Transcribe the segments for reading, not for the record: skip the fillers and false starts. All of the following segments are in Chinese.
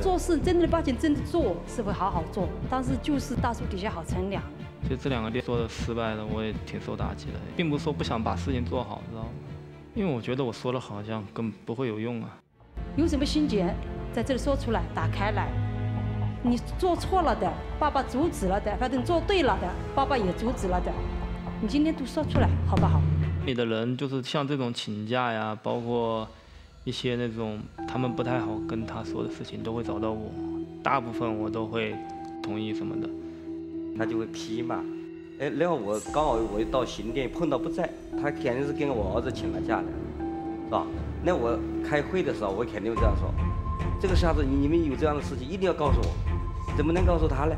做事真的把钱真的做是会好好做，但是就是大树底下好乘凉。 其实这2个店做的失败了，我也挺受打击的，并不是说不想把事情做好，知道吗？因为我觉得我说的好像根本不会有用啊。 有什么心结，在这里说出来，打开来。你做错了的，爸爸阻止了的；反正做对了的，爸爸也阻止了的。你今天都说出来，好不好？ 你的人就是像这种请假呀，包括一些那种他们不太好跟他说的事情，都会找到我，大部分我都会同意什么的。 他就会批嘛，然后我刚好我到新店碰到不在，他肯定是跟我儿子请了假的，是吧？那我开会的时候，我肯定会这样说，这个下次你们有这样的事情一定要告诉我，怎么能告诉他呢？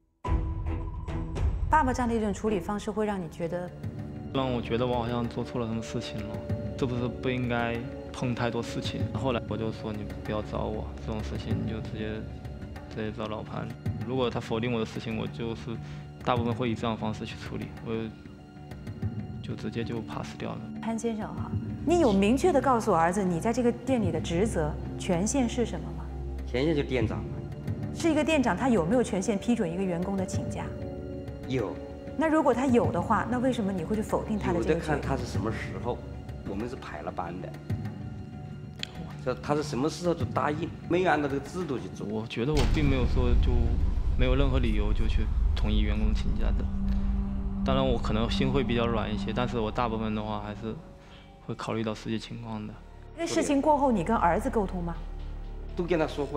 爸爸这样的一种处理方式会让你觉得， 让我觉得我好像做错了什么事情了，是不是不应该碰太多事情？后来我就说你不要找我，这种事情你就直接找老潘。如果他否定我的事情，我就是大部分会以这样的方式去处理，我就直接就 pass 掉了。 潘先生哈，你有明确的告诉儿子你在这个店里的职责权限是什么吗？ 权限就店长嘛。 是一个店长，他有没有权限批准一个员工的请假？ 有。 那如果他有的话，那为什么你会去否定他的这个？ 有的看他是什么时候，我们是排了班的。他是什么时候就答应，没有按照这个制度去做。 我觉得我并没有说就没有任何理由就去同意员工请假的。当然我可能心会比较软一些，但是我大部分的话还是会考虑到实际情况的。 这个事情过后，你跟儿子沟通吗？ 都跟他说过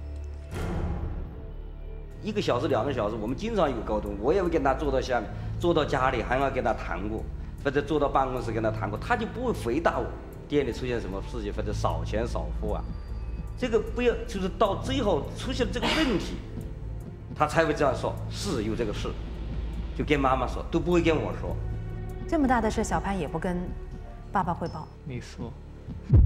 ，1个小时、2个小时，我们经常有沟通。我也会跟他坐到下面，坐到家里还要跟他谈过，或者坐到办公室跟他谈过，他就不会回答我。店里出现什么事情，或者少钱少货啊，这个不要，就是到最后出现这个问题，他才会这样说，是有这个事，就跟妈妈说，都不会跟我说。 这么大的事，小潘也不跟爸爸汇报？ 没说。